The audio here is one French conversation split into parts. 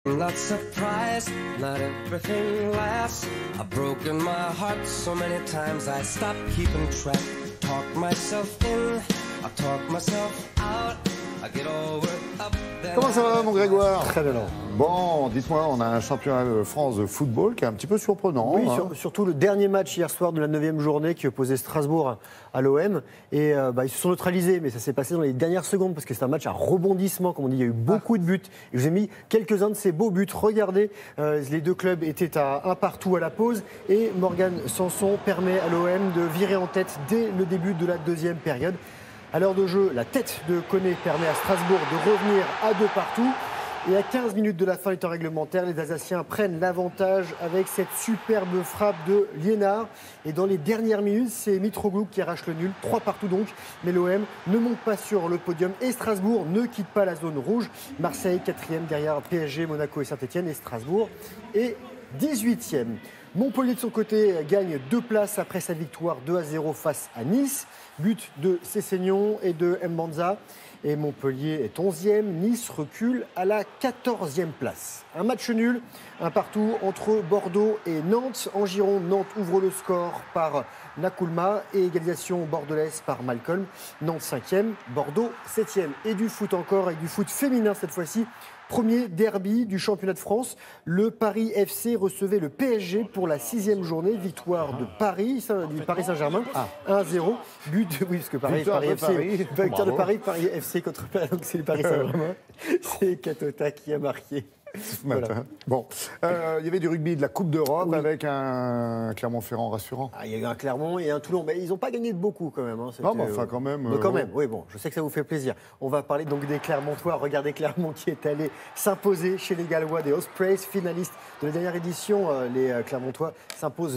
I'm not surprised, not everything lasts. I've broken my heart so many times I stopped keeping track. Talk myself in, I talk myself out. I get all worked up. Comment ça va, mon Grégoire? Très bien. Bon, dites-moi, on a un championnat de France de football qui est un petit peu surprenant. Oui, hein. surtout le dernier match hier soir de la 9e journée qui opposait Strasbourg à l'OM. Et ils se sont neutralisés, mais ça s'est passé dans les dernières secondes parce que c'est un match à rebondissement, comme on dit. Il y a eu beaucoup de buts. Et je vous ai mis quelques-uns de ces beaux buts. Regardez, les deux clubs étaient à un partout à la pause. Et Morgan Sanson permet à l'OM de virer en tête dès le début de la deuxième période. À l'heure de jeu, la tête de Koné permet à Strasbourg de revenir à deux partout. Et à 15 minutes de la fin du temps réglementaire, les Alsaciens prennent l'avantage avec cette superbe frappe de Liénard. Et dans les dernières minutes, c'est Mitroglou qui arrache le nul. 3 partout donc. Mais l'OM ne monte pas sur le podium. Et Strasbourg ne quitte pas la zone rouge. Marseille 4e derrière PSG, Monaco et Saint-Etienne. Et Strasbourg est 18e. Montpellier de son côté gagne 2 places après sa victoire 2-0 face à Nice. But de Cessignon et de Mbanza. Et Montpellier est 11e. Nice recule à la 14e place. Un match nul, un partout entre Bordeaux et Nantes. En Gironde, Nantes ouvre le score par Nakoulma et égalisation bordelaise par Malcolm. Nantes 5e, Bordeaux 7e. Et du foot encore, et du foot féminin cette fois-ci. Premier derby du championnat de France. Le Paris FC recevait le PSG pour la 6e journée. Victoire de Paris, du Paris Saint-Germain, 1-0. But de, oui, parce que Paris FC, victoire de Paris FC contre Paris, donc c'est le Paris Saint-Germain. C'est Katota qui a marqué. Ce matin. Bon, il y avait du rugby, de la Coupe d'Europe avec un Clermont-Ferrand rassurant. Ah, il y a eu un Clermont et un Toulon, mais ils n'ont pas gagné de beaucoup quand même. Hein. Non, mais enfin quand même. Quand même, oui, bon, je sais que ça vous fait plaisir. On va parler donc des Clermontois. Regardez Clermont qui est allé s'imposer chez les Gallois des Ospreys, finalistes de la dernière édition. Les Clermontois s'imposent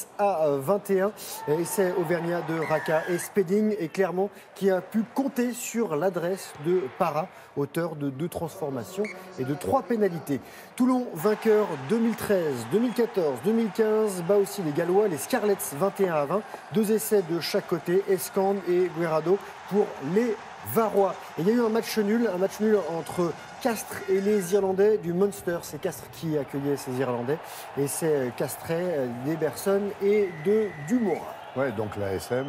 26-21. Et c'est Auvergnat de Raka et Spedding et Clermont qui a pu compter sur l'adresse de Para, auteur de 2 transformations et de 3 pénalités. Toulon, vainqueur 2013, 2014, 2015, bat aussi les Gallois, les Scarlets 21-20. 2 essais de chaque côté, Escande et Guerrado pour les Varois. Et il y a eu un match nul entre Castres et les Irlandais du Munster. C'est Castres qui accueillait ces Irlandais. Et c'est Castrais, d'Eberson et de Dumora. Ouais, donc la SM.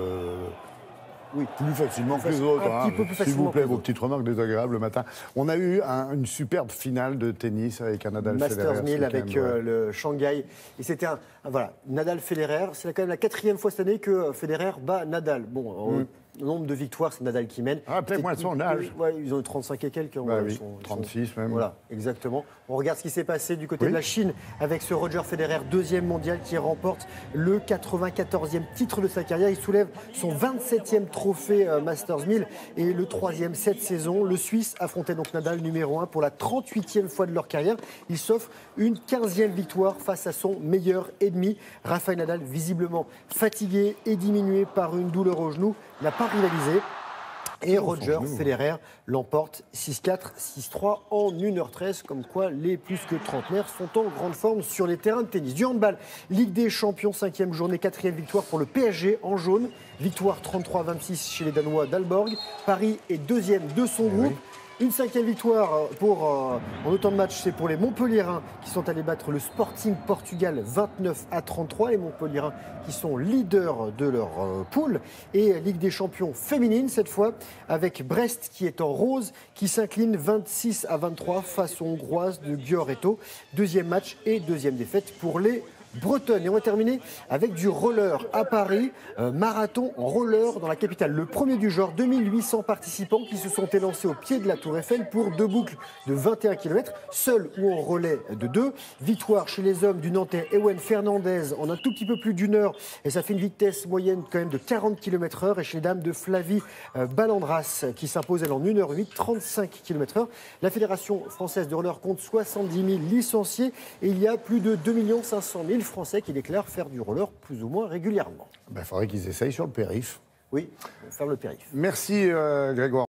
Oui. Plus facilement que les autres. Un petit peu plus S'il facilement vous plaît, que les vos autres. petites remarques désagréables le matin. On a eu une superbe finale de tennis avec un Nadal Federer. Masters 1000 avec le Shanghai. Et c'était voilà, Nadal Federer. C'est quand même la 4e fois cette année que Federer bat Nadal. Bon, le nombre de victoires, c'est Nadal qui mène. Rappelez-moi son âge. Ouais, ils ont eu 35 et quelques. Bah ils oui, sont 36 même. Voilà, exactement. On regarde ce qui s'est passé du côté de la Chine avec ce Roger Federer, 2e mondial, qui remporte le 94e titre de sa carrière. Il soulève son 27e trophée Masters 1000 et le 3e cette saison. Le Suisse affrontait donc Nadal numéro 1 pour la 38e fois de leur carrière. Il s'offre une 15e victoire face à son meilleur ennemi. Rafael Nadal, visiblement fatigué et diminué par une douleur au genou, n'a pas rivalisé. Et Roger Federer l'emporte 6-4, 6-3 en 1h13. Comme quoi, les plus que trentenaires sont en grande forme sur les terrains de tennis. Du handball, Ligue des Champions, 5e journée, 4e victoire pour le PSG en jaune. Victoire 33-26 chez les Danois d'Alborg. Paris est 2e de son groupe. Une 5e victoire en autant de matchs, c'est pour les Montpelliérains qui sont allés battre le Sporting Portugal 29-33. Les Montpelliérains qui sont leaders de leur poule. Et Ligue des Champions féminine cette fois avec Brest qui est en rose, qui s'incline 26-23 face aux Hongroises de Gioretto. 2e match et 2e défaite pour les Bretonne. Et on va terminer avec du roller à Paris, marathon en roller dans la capitale. Le premier du genre, 2800 participants qui se sont élancés au pied de la Tour Eiffel pour 2 boucles de 21 km, seul ou en relais de 2. Victoire chez les hommes du Nantais Ewen Fernandez en un tout petit peu plus d'1 heure et ça fait une vitesse moyenne quand même de 40 km/h. Et chez les dames de Flavie Ballandras qui s'impose elle en 1h08, 35 km/h. La Fédération française de roller compte 70 000 licenciés et il y a plus de 2 500 000 Français qui déclarent faire du roller plus ou moins régulièrement. Il faudrait qu'ils essayent sur le périph'. Oui, faire le périph'. Merci Grégoire.